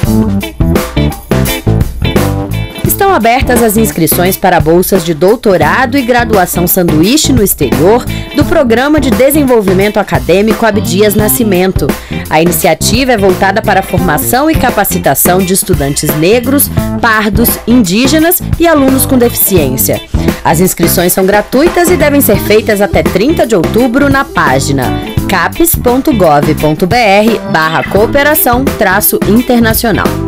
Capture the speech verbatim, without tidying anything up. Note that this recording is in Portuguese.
Estão abertas as inscrições para bolsas de doutorado e graduação sanduíche no exterior do Programa de Desenvolvimento Acadêmico Abdias Nascimento. A iniciativa é voltada para a formação e capacitação de estudantes negros, pardos, indígenas e alunos com deficiência. As inscrições são gratuitas e devem ser feitas até trinta de outubro na página capes ponto gov ponto br barra cooperação traço internacional.